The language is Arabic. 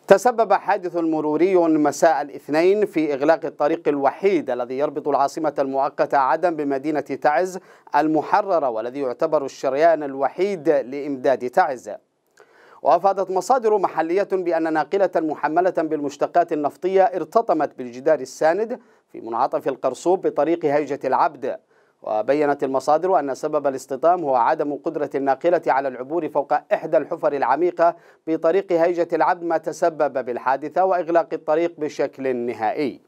تسبب حادث مروري مساء الاثنين في إغلاق الطريق الوحيد الذي يربط العاصمة المؤقتة عدن بمدينة تعز المحررة، والذي يعتبر الشريان الوحيد لإمداد تعز. وأفادت مصادر محلية بأن ناقلة محملة بالمشتقات النفطية ارتطمت بالجدار الساند في منعطف القرصوب بطريق هيجة العبد. وبينت المصادر أن سبب الاصطدام هو عدم قدرة الناقلة على العبور فوق إحدى الحفر العميقة بطريق هيجة العبد، ما تسبب بالحادثة وإغلاق الطريق بشكل نهائي.